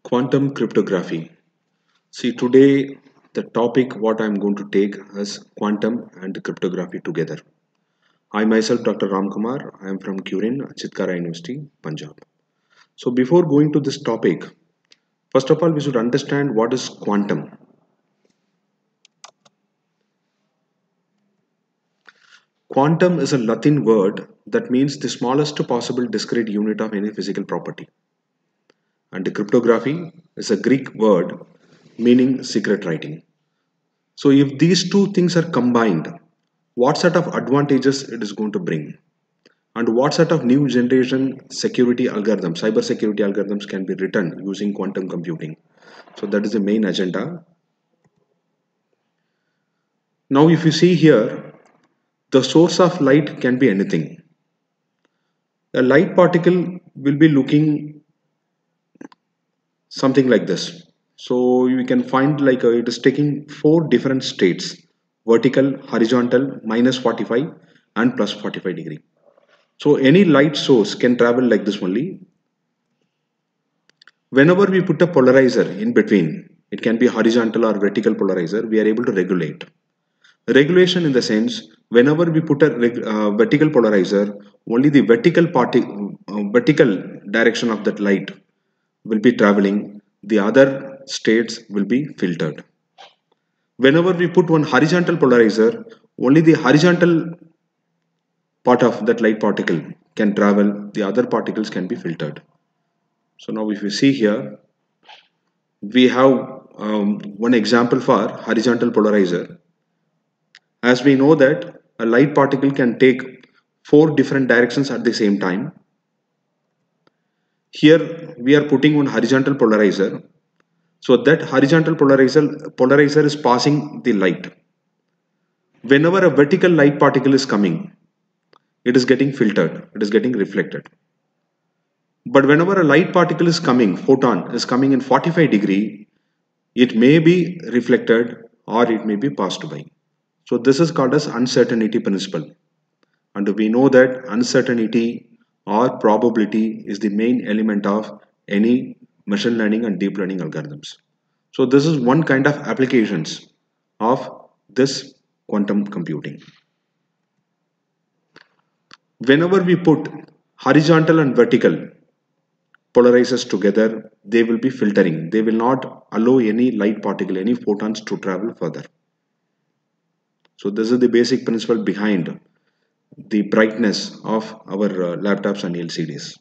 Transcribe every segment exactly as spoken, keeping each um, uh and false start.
Quantum cryptography. See, today the topic what I'm going to take is quantum and cryptography together. I myself, Doctor Ramkumar, I am from Qubits, Chitkara University, Punjab. So, before going to this topic, first of all, we should understand what is quantum. Quantum is a Latin word that means the smallest possible discrete unit of any physical property. And cryptography is a Greek word meaning secret writing. So if these two things are combined, what sort of advantages it is going to bring? And what sort of new generation security algorithms, cyber security algorithms can be written using quantum computing? So that is the main agenda. Now if you see here, the source of light can be anything. A light particle will be looking something like this. So you can find like uh, it is taking four different states: vertical, horizontal, minus forty-five and plus forty-five degree. So any light source can travel like this only. Whenever we put a polarizer in between, it can be horizontal or vertical polarizer, we are able to regulate. Regulation in the sense, whenever we put a uh, vertical polarizer, only the vertical party, uh, vertical direction of that light will be traveling, the other states will be filtered. Whenever we put one horizontal polarizer, only the horizontal part of that light particle can travel, the other particles can be filtered. So now if you see here, we have um, one example for horizontal polarizer. As we know that a light particle can take four different directions at the same time. Here we are putting one horizontal polarizer. So that horizontal polarizer, polarizer is passing the light. Whenever a vertical light particle is coming, it is getting filtered, it is getting reflected. But whenever a light particle is coming, photon is coming in forty-five degree, it may be reflected or it may be passed by. So this is called as uncertainty principle. And we know that uncertainty or probability is the main element of any machine learning and deep learning algorithms. So this is one kind of applications of this quantum computing. Whenever we put horizontal and vertical polarizers together, they will be filtering. They will not allow any light particle, any photons to travel further. So this is the basic principle behind the brightness of our uh, laptops and L C Ds.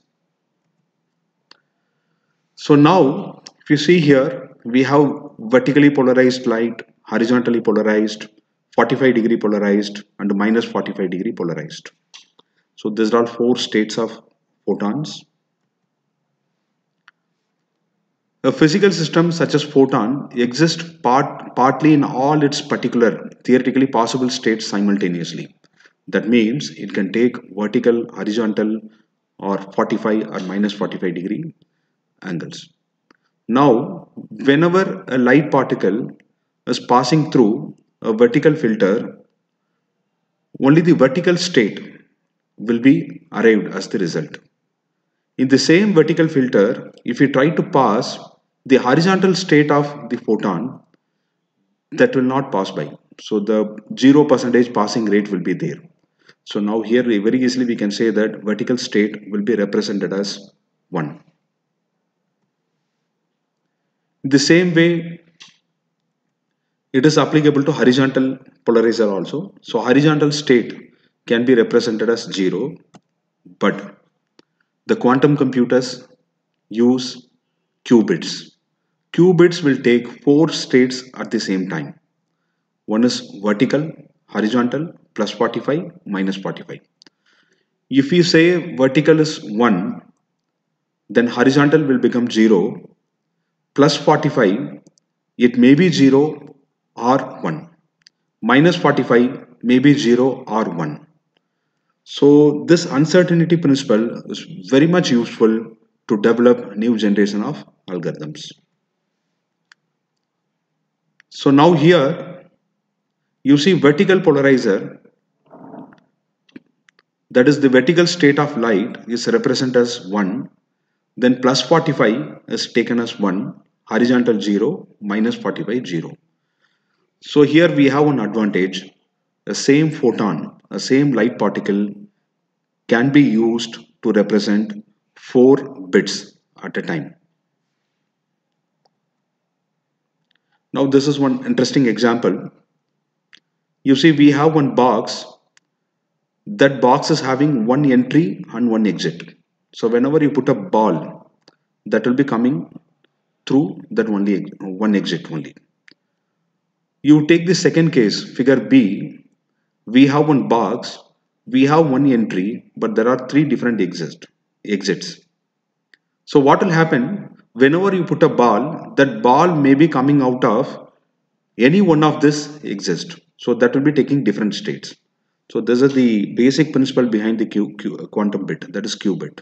So now if you see here, we have vertically polarized light, horizontally polarized, forty-five degree polarized and minus forty-five degree polarized. So these are all four states of photons. A physical system such as photon exists part, partly in all its particular theoretically possible states simultaneously. That means it can take vertical, horizontal or forty-five or minus forty-five degree angles. Now, whenever a light particle is passing through a vertical filter, only the vertical state will be arrived as the result. In the same vertical filter, if you try to pass the horizontal state of the photon, that will not pass by. So the zero percentage passing rate will be there. So now here very easily we can say that vertical state will be represented as one. The same way it is applicable to horizontal polarizer also. So horizontal state can be represented as zero, but the quantum computers use qubits. Qubits will take four states at the same time. One is vertical, horizontal, plus forty-five, minus forty-five. If you say vertical is one, then horizontal will become zero, plus forty-five, it may be zero or one. Minus forty-five may be zero or one. So this uncertainty principle is very much useful to develop new generation of algorithms. So now here you see vertical polarizer, that is the vertical state of light is represented as one. then plus forty-five is taken as one, horizontal zero, minus forty-five zero. So here we have one advantage. The same photon, a same light particle can be used to represent four bits at a time. Now this is one interesting example. You see we have one box. That box is having one entry and one exit. So whenever you put a ball, that will be coming through that only one exit only. You take the second case, figure B. We have one box, we have one entry, but there are three different exit, exits. So what will happen, whenever you put a ball, that ball may be coming out of any one of this exist. So that will be taking different states. So this is the basic principle behind the Q, Q, quantum bit, that is qubit.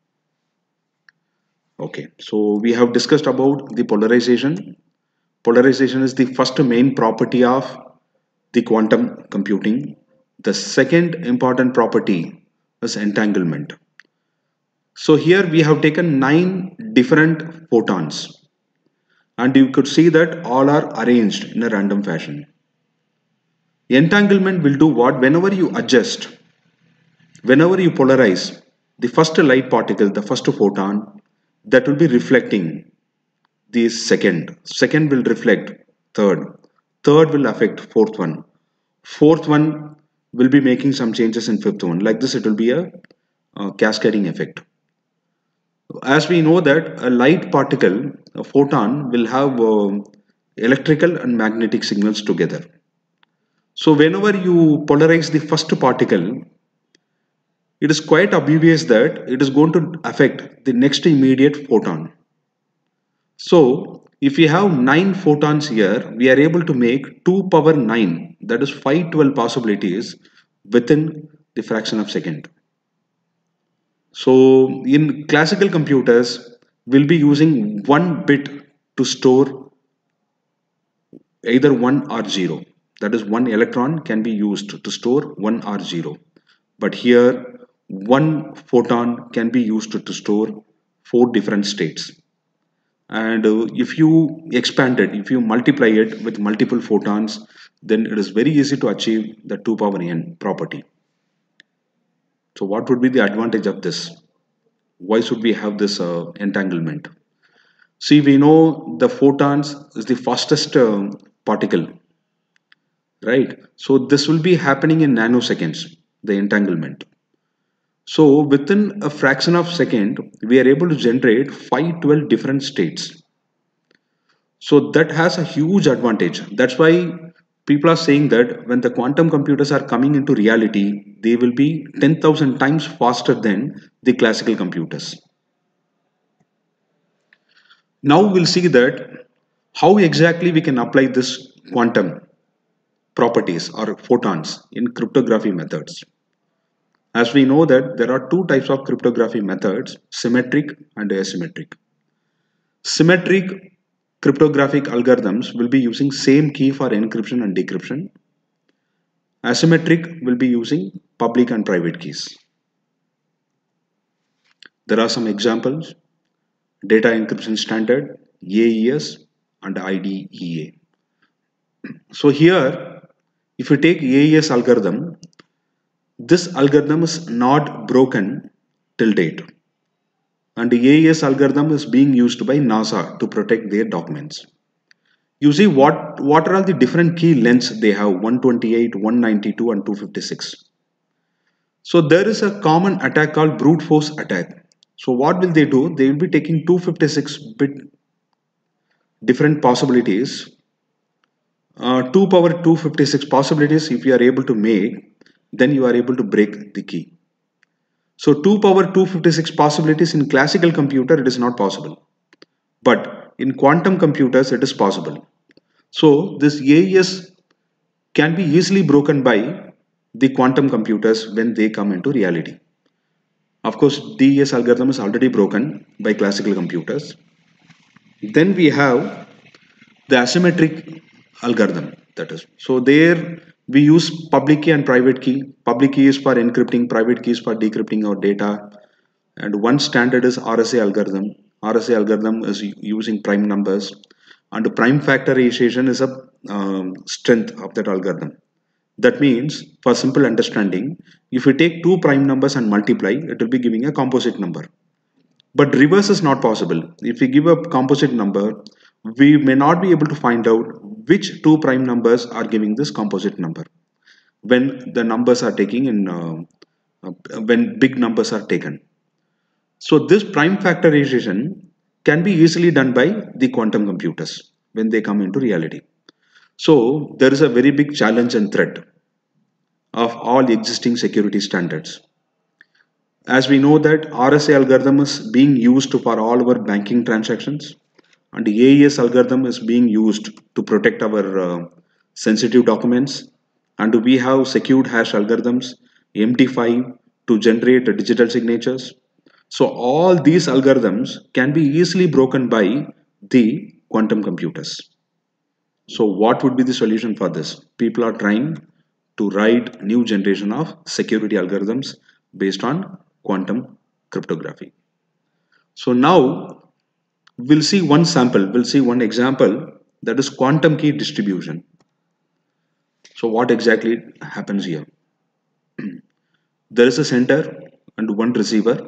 Okay, so we have discussed about the polarization. Polarization is the first main property of the quantum computing. The second important property is entanglement. So here we have taken nine different photons, and you could see that all are arranged in a random fashion. Entanglement will do what? Whenever you adjust, whenever you polarize the first light particle, the first photon, that will be reflecting the second. Second will reflect third. Third will affect fourth one. Fourth one will be making some changes in fifth one. Like this, it will be a, a cascading effect. As we know that a light particle, a photon, will have uh, electrical and magnetic signals together. So whenever you polarize the first particle, it is quite obvious that it is going to affect the next immediate photon. So if we have nine photons here, we are able to make two power nine, that is five hundred twelve possibilities within the fraction of second. So in classical computers, we'll be using one bit to store either one or zero. That is, one electron can be used to store one or zero. But here, one photon can be used to store four different states. And uh, if you expand it, if you multiply it with multiple photons, then it is very easy to achieve the two power n property. So what would be the advantage of this? Why should we have this uh, entanglement? See, we know the photons is the fastest uh, particle, right? So this will be happening in nanoseconds, the entanglement. So within a fraction of second, we are able to generate five hundred twelve different states. So that has a huge advantage. That's why people are saying that when the quantum computers are coming into reality, they will be ten thousand times faster than the classical computers. Now we'll see that how exactly we can apply this quantum properties or photons in cryptography methods. As we know that there are two types of cryptography methods, symmetric and asymmetric. Symmetric cryptographic algorithms will be using same key for encryption and decryption. Asymmetric will be using public and private keys. There are some examples: data encryption standard, A E S and I D E A. So here, if you take A E S algorithm, this algorithm is not broken till date. And the A E S algorithm is being used by NASA to protect their documents. You see what, what are all the different key lengths they have: one twenty-eight, one ninety-two and two fifty-six. So there is a common attack called brute force attack. So what will they do? They will be taking two fifty-six bit different possibilities, uh, two power two fifty-six possibilities. If you are able to make, then you are able to break the key. So two power two fifty-six possibilities in classical computer, it is not possible. But in quantum computers, it is possible. So this A E S can be easily broken by the quantum computers when they come into reality. Of course, D E S algorithm is already broken by classical computers. Then we have the asymmetric algorithm, that is. So there we use public key and private key. Public key is for encrypting, private key is for decrypting our data. and one standard is R S A algorithm. R S A algorithm is using prime numbers, and the prime factorization is a um, strength of that algorithm. That means, for simple understanding, if you take two prime numbers and multiply, it will be giving a composite number. But reverse is not possible. If we give a composite number, we may not be able to find out which two prime numbers are giving this composite number when the numbers are taking in uh, uh, when big numbers are taken. So this prime factorization can be easily done by the quantum computers when they come into reality. So there is a very big challenge and threat of all existing security standards. As we know that R S A algorithm is being used for all our banking transactions, and the A E S algorithm is being used to protect our uh, sensitive documents, and we have secured hash algorithms, M D five to generate digital signatures. So all these algorithms can be easily broken by the quantum computers. So what would be the solution for this? People are trying to write new generation of security algorithms based on quantum cryptography. So now we'll see one sample, we'll see one example, that is quantum key distribution. So what exactly happens here? There is a sender and one receiver.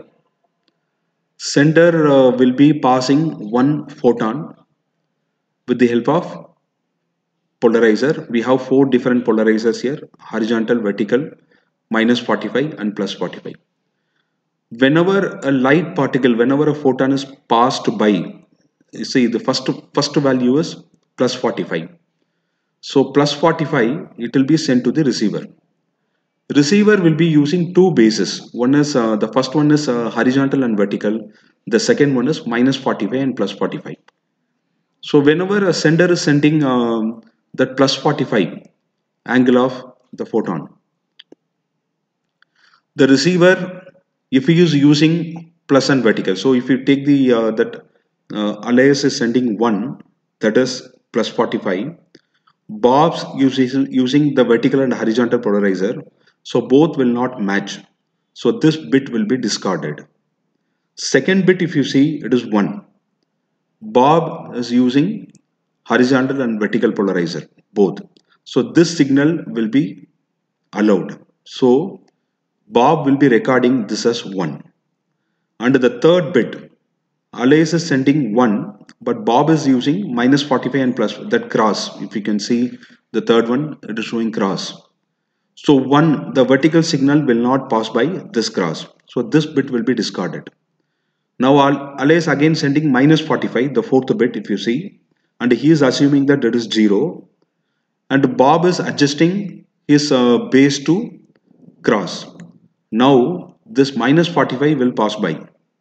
Sender uh, will be passing one photon with the help of polarizer. We have four different polarizers here: horizontal, vertical, minus forty-five and plus forty-five. Whenever a light particle, whenever a photon is passed by, you see the first first value is plus forty-five. So plus forty-five, it will be sent to the receiver. Receiver will be using two bases. One is uh, the first one is uh, horizontal and vertical. The second one is minus forty-five and plus forty-five. So whenever a sender is sending um, that plus forty-five angle of the photon, the receiver, if he is using plus and vertical, so if you take the uh, that uh, alias is sending one, that is plus forty-five, Bob's uses using the vertical and horizontal polarizer, so both will not match, so this bit will be discarded. Second bit, if you see, it is one. Bob is using horizontal and vertical polarizer both, so this signal will be allowed. So Bob will be recording this as one. And the third bit, Alice is sending one, but Bob is using minus forty-five and plus, that cross. If you can see the third one, it is showing cross. So one, the vertical signal will not pass by this cross. So this bit will be discarded. Now Alice again sending minus forty-five, the fourth bit, if you see, and he is assuming that it is zero. And Bob is adjusting his uh, base to cross. Now this minus forty-five will pass by.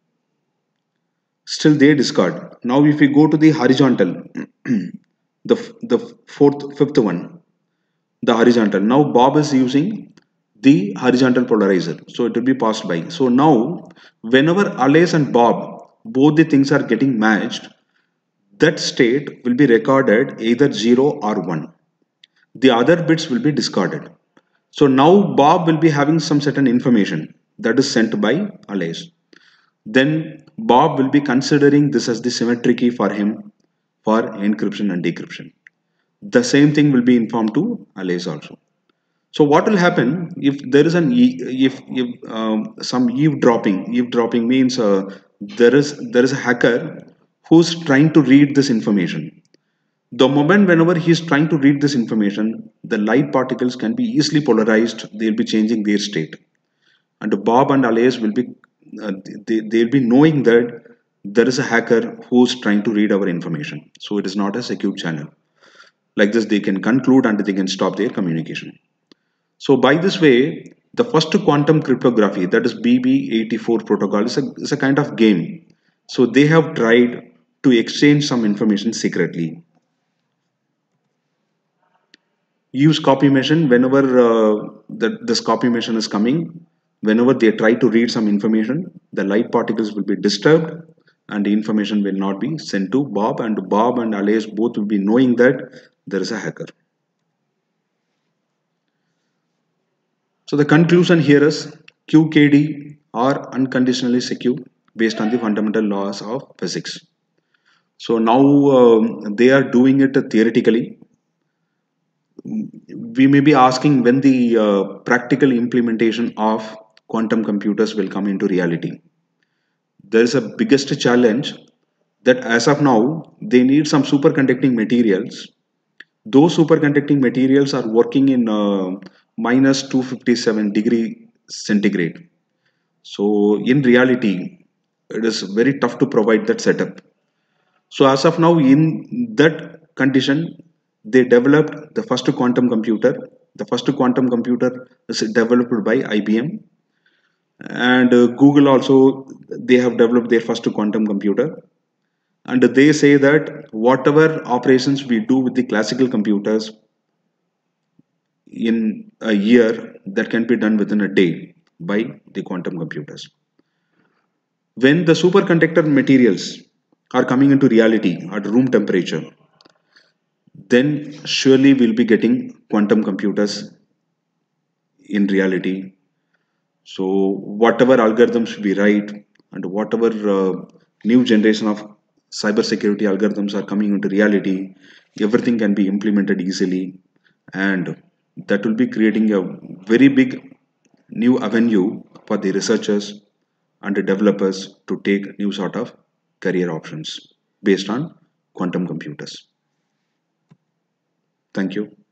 Still they discard. Now if we go to the horizontal, the, the fourth, fifth one, the horizontal. Now Bob is using the horizontal polarizer. So it will be passed by. So now whenever Alice and Bob, both the things are getting matched, that state will be recorded either zero or one. The other bits will be discarded. So now Bob will be having some certain information that is sent by Alice. Then Bob will be considering this as the symmetry key for him for encryption and decryption. The same thing will be informed to Alice also. So what will happen if there is an e if, if um, some eavesdropping? Eavesdropping means uh, there is there is a hacker who's trying to read this information. The moment whenever he is trying to read this information, the light particles can be easily polarized. They'll be changing their state, and Bob and Alice will be uh, they, they'll be knowing that there is a hacker who's trying to read our information. So it is not a secure channel. Like this, they can conclude and they can stop their communication. So by this way, the first quantum cryptography, that is B B eighty-four protocol, is a, is a kind of game. So they have tried to exchange some information secretly. Use copy machine whenever uh, the, this copy machine is coming. Whenever they try to read some information, the light particles will be disturbed and the information will not be sent to Bob, and Bob and Alice both will be knowing that there is a hacker. So the conclusion here is Q K D are unconditionally secure based on the fundamental laws of physics. So now um, they are doing it theoretically. We may be asking when the uh, practical implementation of quantum computers will come into reality. There is a biggest challenge that as of now they need some superconducting materials. Those superconducting materials are working in uh, minus two hundred fifty-seven degree centigrade. So in reality, it is very tough to provide that setup. So as of now, in that condition, they developed the first quantum computer. The first quantum computer is developed by I B M, and uh, Google also, they have developed their first quantum computer. And they say that whatever operations we do with the classical computers in a year, that can be done within a day by the quantum computers. When the superconductor materials are coming into reality at room temperature, then surely we'll be getting quantum computers in reality. So whatever algorithms we write and whatever uh, new generation of cybersecurity algorithms are coming into reality, everything can be implemented easily, and that will be creating a very big new avenue for the researchers and the developers to take new sort of career options based on quantum computers. Thank you.